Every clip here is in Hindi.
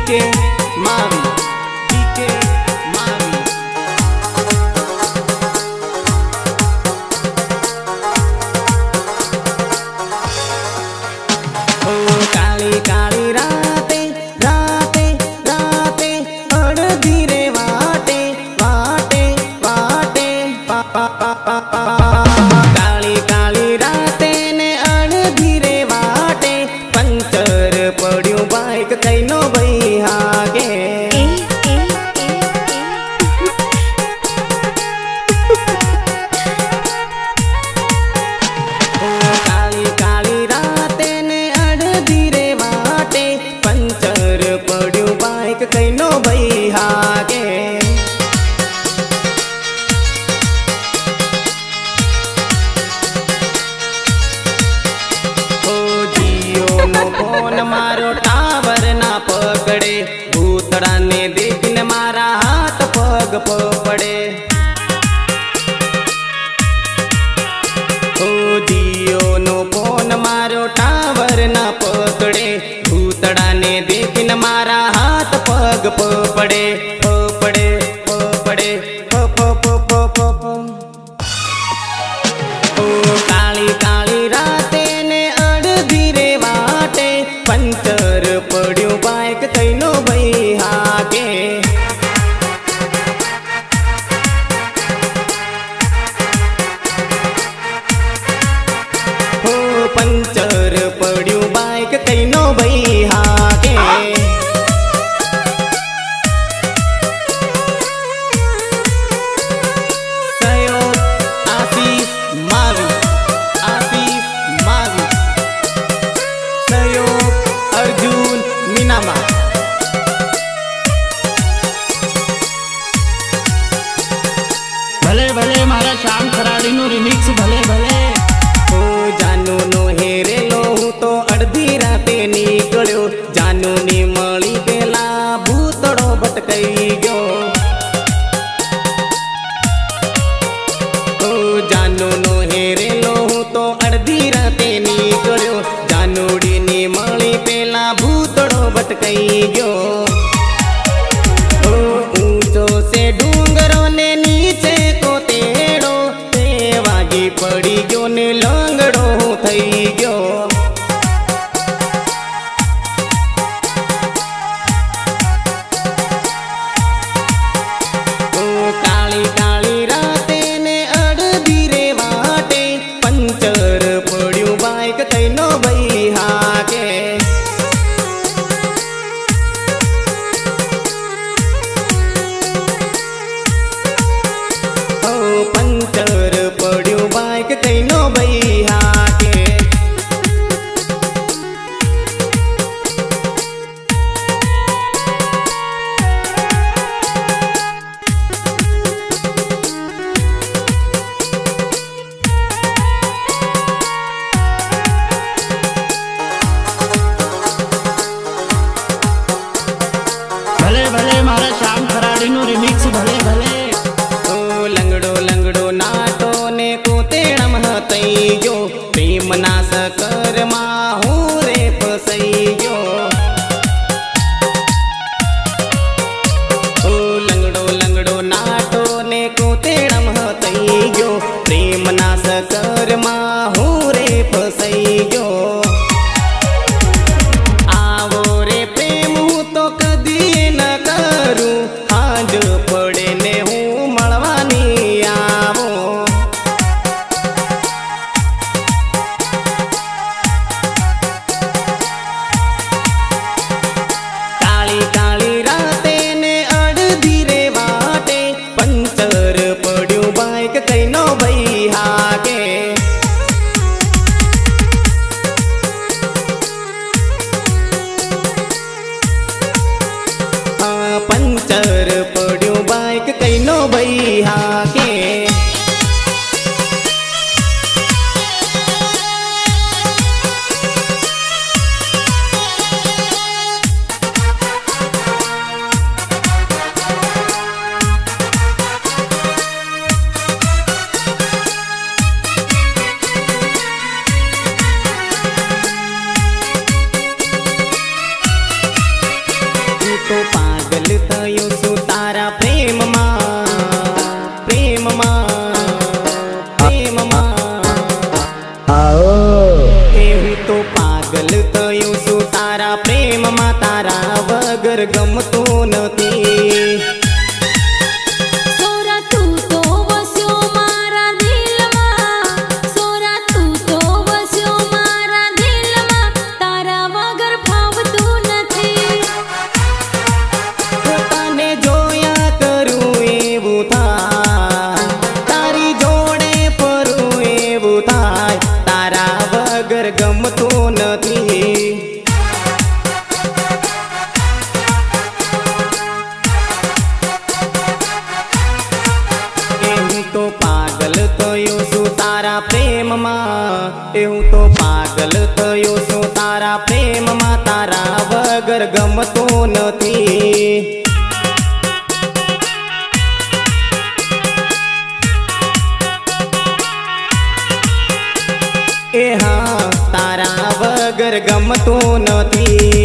डीके मावी डीके मावी। ओ काली काली राते राते राते अड़धी रे वाटे वाटे वाटे पा पा पा पा पा। काली काली राते ने अड़धी रे वाटे पंचर पड़्यू बाइक कैनो भई हागे। काली काली राते ने अड़धी रे वाटे पंचर पड़्यू बाइक कैनो भई हागे। फोन मारो टावर ना पकड़े भूतड़ा ने देखने मारा हाथ पग पड़े। ओ जियो नो फोन मारो टावर ना पकड़े भूतड़ा ने देखने मारा हाथ पग पड़े पड़े पड़े ओ काली काली राते ने अड़धी रे वाटे पंचर पड़्यू बाइक कैनो भई हागे। हो पंचर पड़्यू बाइक कैनो भई हागे। सहयोग आशीष मावी आशीष मावी। सहयोग अर्जुन मीनामा। भले भले मारा श्याम खराड़ी नु रिमिक्स भले भले। ओ जानू नो हेरे लो हूँ तो अड़धी राते निकळ्यो जानू नी मળી पेला भूतड़ो भटकाई गयो। ओ जानू नो हेरे लो हूँ तो अड़धी राते निकळ्यो जानूडी नी मળી पेला भूतड़ो भटकाई गयो। ओ ऊंचो से डूंगरो ने नीचे को तेड़ो ते वागी पड़ी गयो ने लंगड़ो थई गयो। ओ काली काली राते ने अड़धी रे वाटे पंचर पड़्यू बाइक कैनो भई हागे। ओ पंचर पड़्यू बाइक कैनो भई हागे। भले भले मारा श्याम खराड़ी नु रिमिक्स भले भले। ओ लंगड़ो लंगड़ो नाटो ने कोतेड़म हतई गयो प्रेम नास कर माहू रे फसई गयो। ओ लंगड़ो लंगड़ो नाटो ने कोतेड़म हतई गयो प्रेम नास कर माहू रे फसई गयो। आवो रे प्रेम हूँ तो कदी न करूँ हाज पड़े ने हूँ मळवानी आवो। काली काली राते ने अड़धी रे वाटे पंचर पड़्यू बाइक कैनो भई हागे। पंचर पड़्यू बाइक कैनो भई हागे। વગર ગમતું નથી. સોરા તું તો વસ્યો મારા દિલમાં, સોરા તું તો વસ્યો મારા દિલમાં, તારા વગર ફાવતું નથી. તને જોયા કરું એવું થાય, તારી જોડે ફરું એવું થાય, તારા વગર ગમતું નથી. હું તો પાગલ થયો છું તારા પ્રેમમાં, હું તો પાગલ થયો છું તારા પ્રેમમાં, તારા વગર ગમતું નથી. એ હા તારા વગર ગમતું નથી.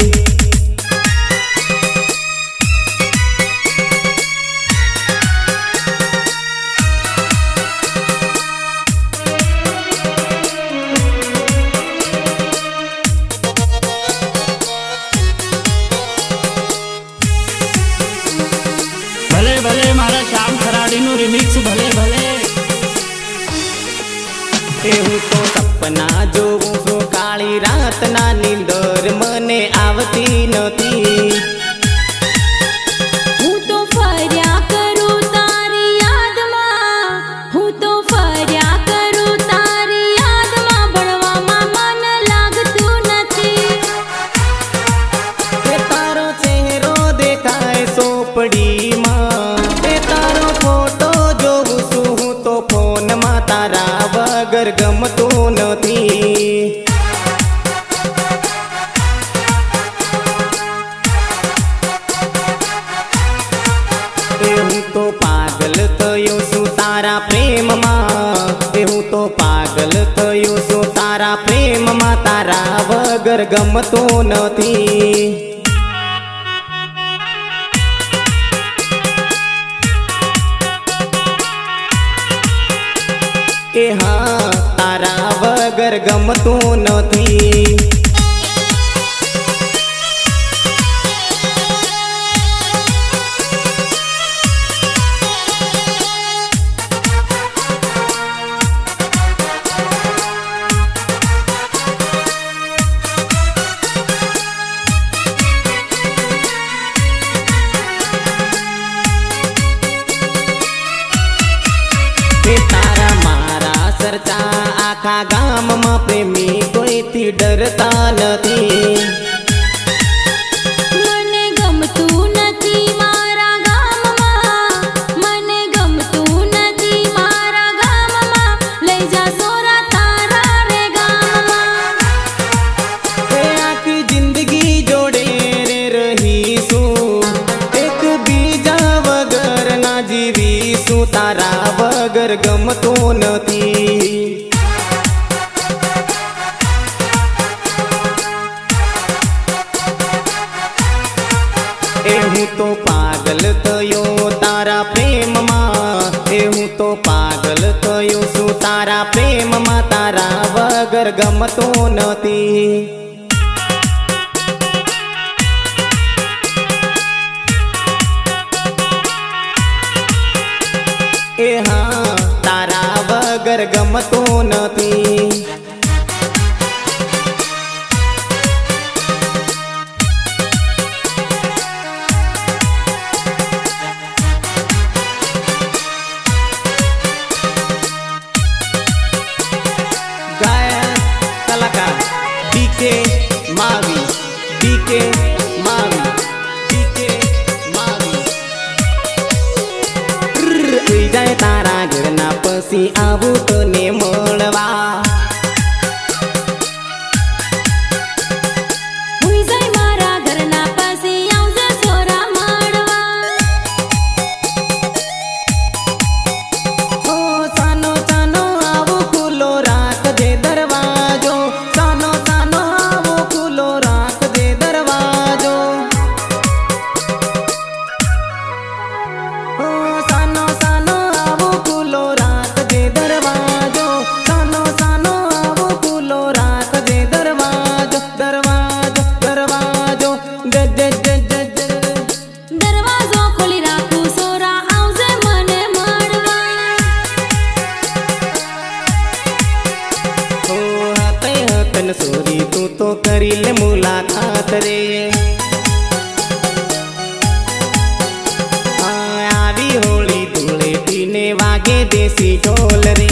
ભલે ભલે મારા શ્યામ ખરાડીનું રિમિક્સ ભલે ભલે. હું તો સપના જોઉં છું કાળી રાતના, નીંદર મને આવતી નથી. હું તો ફર્યા કરું તારી યાદમાં, હું તો ફર્યા કરું તારી યાદમાં, ભણવામાં મન લાગતું નથી. એ તારો ચહેરો દેખાય સોપડીમાં, એ તારો ફોટો જોઉં છું હું તો ફોનમાં, તારા વગર ગમતું નથી. હું તો પાગલ થયો છું તારા પ્રેમમાં, હું તો પાગલ થયો છું તારા પ્રેમમાં, તારા વગર ગમતું નથી. એ હા તારા વગર ગમતું નથી. તારા મારા ચર્ચા આખા ગામમાં, પ્રેમી કોઈથી ડરતા નથી. મને ગમતું નથી મારા ગામમાં, મને ગમતું નથી મારા ગામમાં, લઈ જા સોરા તારા રે ગામમાં. એ આખી જિંદગી જોડે રે રહીશું, એક બીજા વગર ના જીવીશું, તારા વગર ગમતું નથી. એ હું તો પાગલ થયો તારા પ્રેમમાં, એ હું તો પાગલ થયો છું તારા પ્રેમમાં, તારા વગર ગમતું નથી. એ હા તારા વગર ગમતું નથી. ગાયક કલાકાર ડીકે માવી, ડીકે માવી, ડીકે માવી. ઉઈ જાય તારા ઘરના પછી આવું તને મળવા. હુઈ જાય મારા ઘરના પાસે આવજે સોરા મળવા. ઓ સાનો સાનો આવો ખુલ્લો રાખજે દરવાજો, સાનો સાનો આવો ખુલ્લો રાખજે દરવાજો. ઓ સાનો સાનો આવો ખુલ્લો રાખજે દરવાજો. वागे देसी ढोल रे।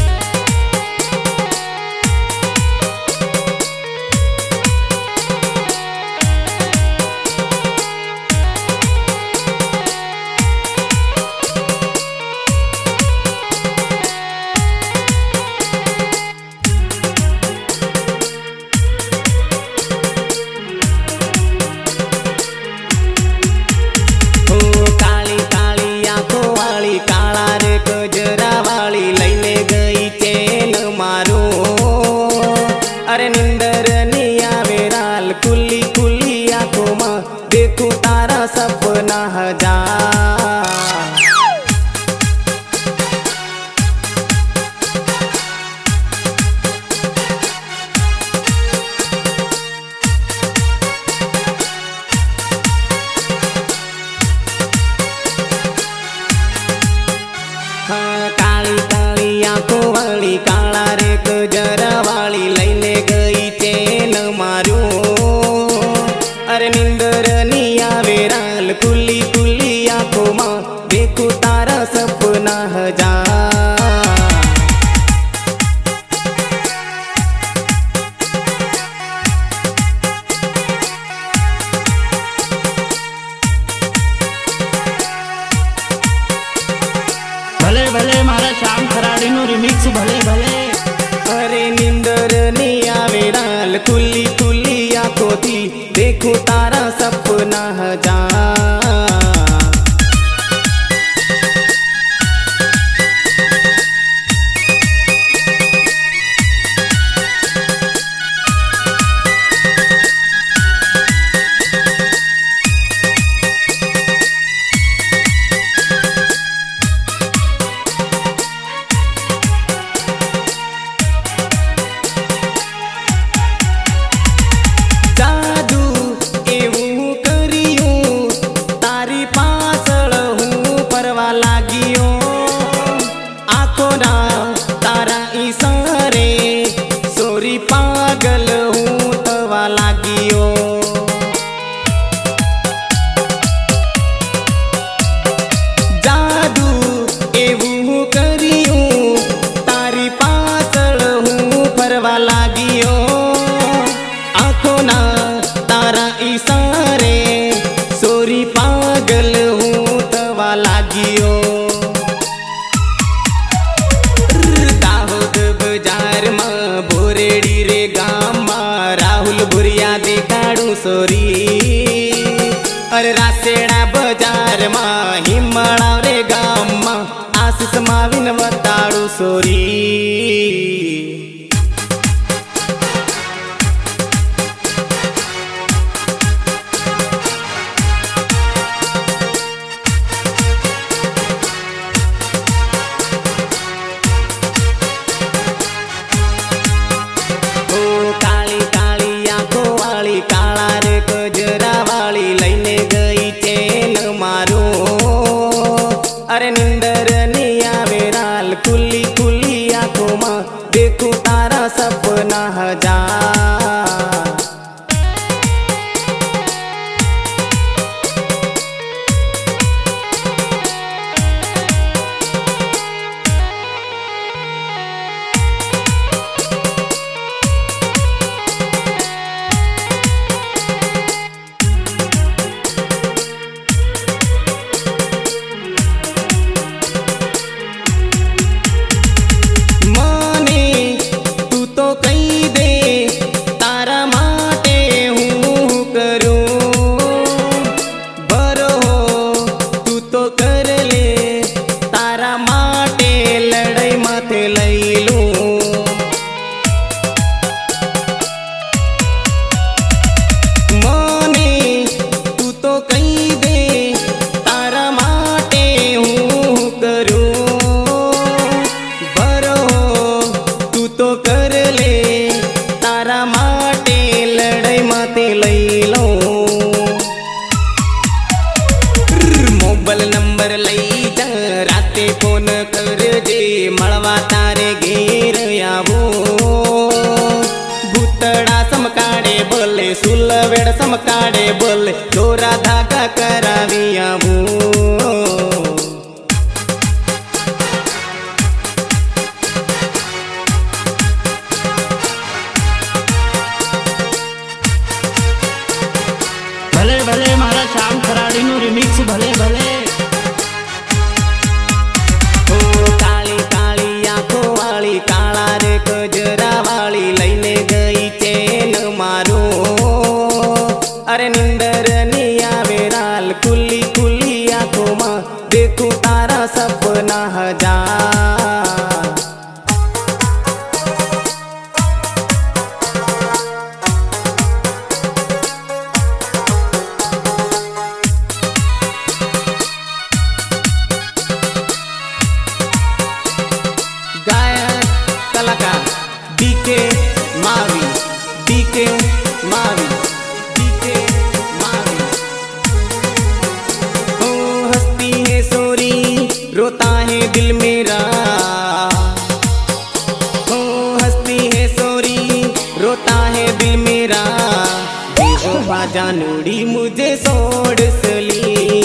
अरे निंदर नहीं आवे राल खुली खुली आंखों में देखूं तारा सपना हजार। हाँ काली काली आंखों वाली काला रे गजरा वाली लईने गई चेन मारू। अरे निंदर नहीं आवे राल खुली खुली आंखों में देखूं तारा सपना हजार। भले भले मारा श्याम खराड़ी नो रिमिक्स भले भले। अरे निंदर नहीं आवे राल खुली खुली आंखों थी देखूं तारा सपना हजार। पागल हूँ तवा लागियो। जादू एवं करियो तारी पासल हूँ फरवा लागियो। आँखों ना तारा इशारे सोरी पागल हूँ तवा लागियो। बाजार में बोरेडी रे गाम में राहुल भुरिया देखाड़ू सोरी। अरे रासेड़ा बाजार में हिमड़ा रे गाम में आशीष माविन बताड़ू सोरी। काला रे गजरा वाली लईने गई चेन मारू। अरे निंदर नहीं आवे राल खुली खुली आंखों में देखूं तारा सपना हजार। फोन कर जे मळवा तारे घेर आवो। भूतड़ा समकाड़े बोले सुलवेड़ समकाड़े बोले दोरा धागा करावी आवो। रिमिक्स भले भले। ओ काली काली आंखों वाली काला रे कजरा वाली लईने गई चेन मारो। अरे निंदर नहीं आवे राल खुली खुली आंखों मां देखूं तारा सपना हजार। गायक कलाकार डीके मावी, डीके मावी, डीके मावी। ओ हंसती है सोरी रोता है दिल मेरा। ओ हंसती है सोरी रोता है दिल मेरा। बेवफा जानूड़ी मुझे छोड़ सली।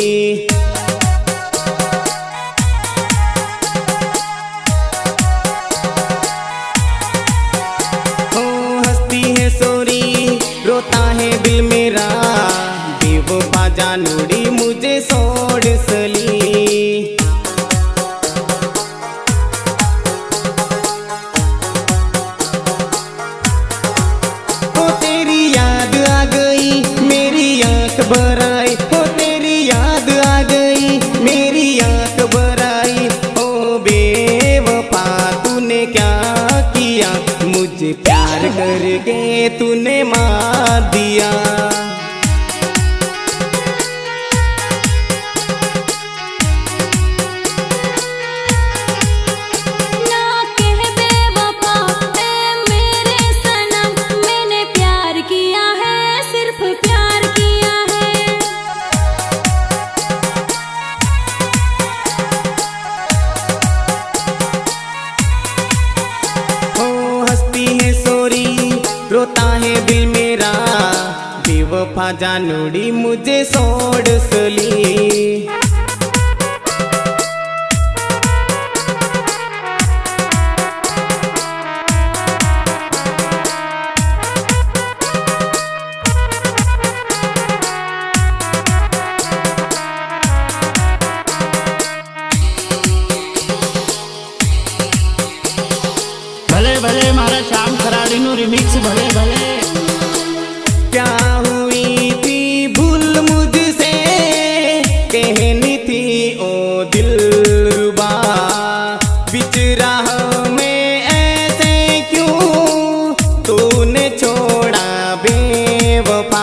रोता है दिल मेरा बेवफा जानूड़ी मुझे छोड़ सली। ओ तेरी याद आ गई मेरी आंख भर आई। ओ तेरी याद आ गई मेरी आंख भर आई। ओ बेवफा तूने क्या किया मुझे प्यार करके तूने मार दिया। ना कह बेवफा ऐ मेरे सनम मैंने प्यार किया है सिर्फ प्यार किया है। ओ हंसती है सोरी रोता है दिल मेरा बेवफा जानूड़ी मुझे छोड़ सली। भले भले मारा श्याम खराड़ी नु रिमिक्स भले भले। क्या हुई थी भूल मुझसे कहनी थी ओ दिलरुबा। बीच राह में ऐसे क्यों तूने छोड़ा बेवफा।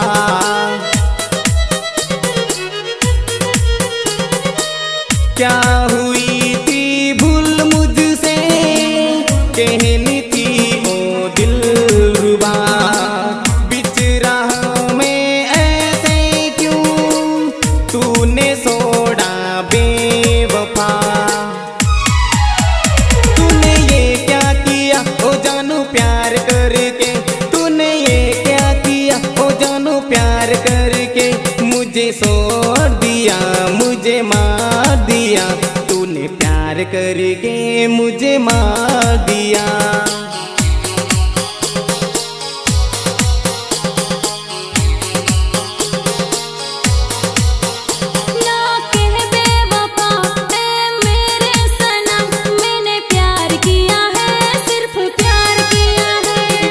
क्या हुई थी भूल मुझसे कहनी थी ओ दिलरुबा। बीच राह में ऐसे क्यों तूने छोड़ा बेवफा। तूने ये क्या किया ओ जानू प्यार करके। तूने ये क्या किया ओ जानू प्यार करके। मुझे छोड़ दिया मुझे मार दिया। तूने प्यार करके मुझे मार दिया। ना कह बेवफा ऐ मेरे सनम मैंने प्यार किया है सिर्फ प्यार किया है।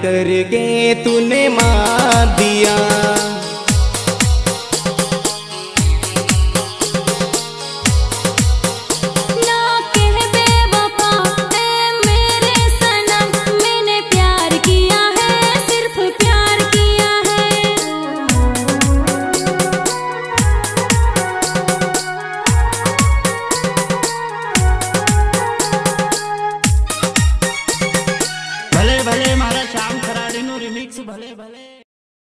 करके तूने मार दिया।